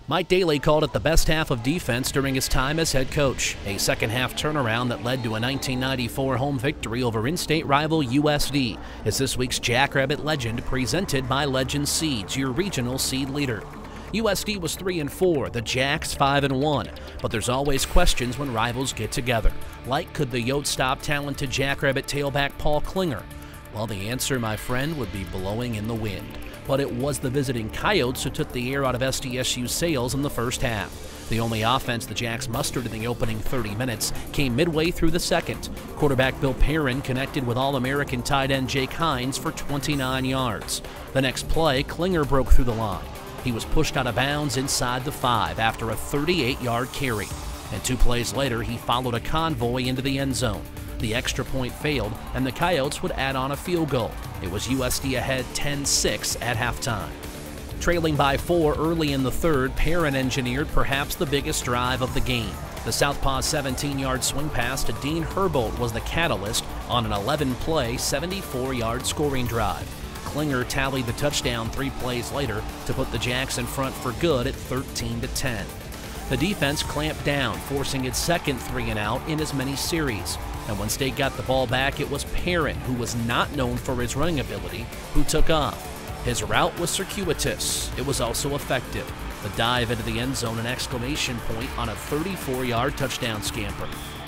Mike Daly called it the best half of defense during his time as head coach, a second-half turnaround that led to a 1994 home victory over in-state rival USD. Is this week's Jackrabbit Legend, presented by Legend Seeds, your regional seed leader. USD was 3-4, the Jacks 5-1, but there's always questions when rivals get together. Like, could the Yotes stop talented Jackrabbit tailback Paul Klinger? Well, the answer, my friend, would be blowing in the wind. But it was the visiting Coyotes who took the air out of SDSU's sails in the first half. The only offense the Jacks mustered in the opening 30 minutes came midway through the second. Quarterback Bill Perrin connected with All-American tight end Jake Hines for 29 yards. The next play, Klinger broke through the line. He was pushed out of bounds inside the 5 after a 38-yard carry. And 2 plays later, he followed a convoy into the end zone. The extra point failed, and the Coyotes would add on a field goal. It was USD ahead 10-6 at halftime. Trailing by 4 early in the third, Perrin engineered perhaps the biggest drive of the game. The Southpaw's 17-yard swing pass to Dean Herbold was the catalyst on an 11-play, 74-yard scoring drive. Klinger tallied the touchdown 3 plays later to put the Jacks in front for good at 13-10. The defense clamped down, forcing its second 3-and-out in as many series. And when State got the ball back, it was Perrin, who was not known for his running ability, who took off. His route was circuitous. It was also effective. The dive into the end zone, an exclamation point on a 34-yard touchdown scamper.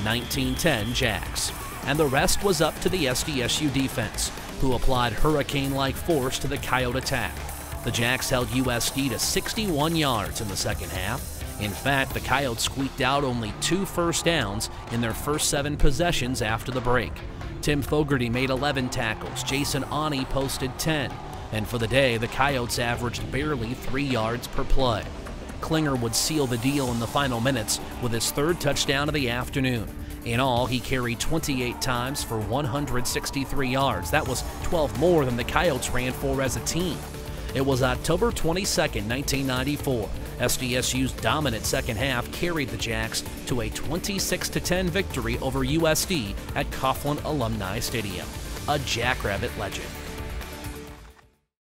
19-10 Jacks. And the rest was up to the SDSU defense, who applied hurricane-like force to the Coyote attack. The Jacks held USD to 61 yards in the second half. In fact, the Coyotes squeaked out only 2 first downs in their first 7 possessions after the break. Tim Fogarty made 11 tackles, Jason Ani posted 10, and for the day, the Coyotes averaged barely 3 yards per play. Klinger would seal the deal in the final minutes with his 3rd touchdown of the afternoon. In all, he carried 28 times for 163 yards. That was 12 more than the Coyotes ran for as a team. It was October 22, 1994. SDSU's dominant second half carried the Jacks to a 26-10 victory over USD at Coughlin-Alumni Stadium. A Jackrabbit legend.